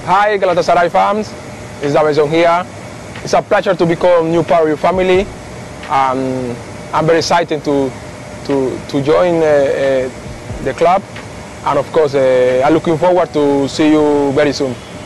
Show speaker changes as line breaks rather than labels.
Hi Galatasaray fans, it's Davinson here. It's a pleasure to become new part of your family. I'm very excited to join the club, and of course I'm looking forward to see you very soon.